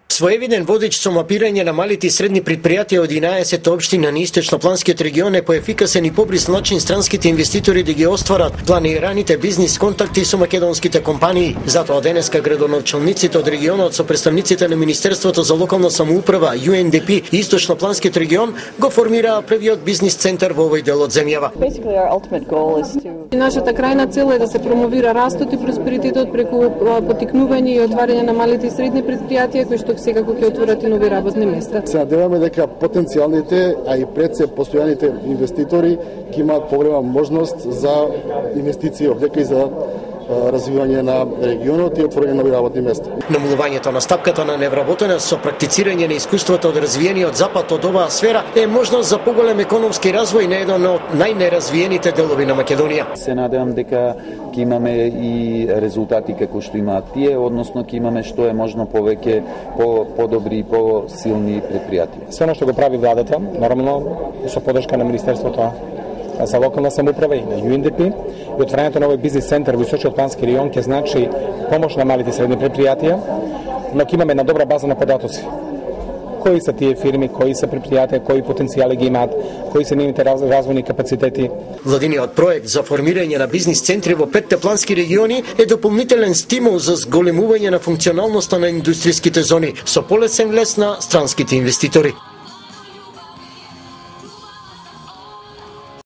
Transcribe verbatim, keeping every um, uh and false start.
Своевиден водич со мапирање на малите и средни предпријатија од единаесет општина на источнопланскиот регион е поефикасен и побрз начин странските инвеститори да ги остварат планираните бизнис контакти со македонските компании. Затоа денеска градоначалниците од регионот со представниците на Министерството за локална самоуправа, Ю Ен Ди Пи и источнопланскиот регион го формираа првиот бизнис центар во овој дел од земјава. Нашата крајна цел е да се промовира растот и просперитетот преку поттикнување и отварање на малите и средни предпријатија кои што секако ќе отворат и нови работни места. Се надеваме дека потенцијалните, а и пред се постојаните инвеститори ќе имаат поголема можност за инвестиции овдека и за развивање на регионот и отворање на нови работни места. Намалувањето на стапката на невработеност со практицирање на искуството од развиениот запад од оваа сфера е можност за поголем економски развој на еден од најнеразвиените делови на Македонија. Се надевам дека ќе имаме и резултати како што имаат тие, односно ќе имаме што е можно повеќе по подобри и по-силни предпријатија. Се она што го прави владата, нормално со подршка на Министерството за локална самоуправа и на Ю Ен Ди Пи, и отварањето на овој бизнис центар во Источниот плански регион ќе значи помош на малите и средни предпријатија, но ќе имаме една добра база на податоци. Кои се тие фирми, кои се предпријатија, кои потенцијали ги имаат, кои се нивните развојни капацитети. Владиниот проект за формирање на бизнис центри во петте плански региони е дополнителен стимул за зголемување на функционалноста на индустријските зони со полесен влез на странските инвеститори.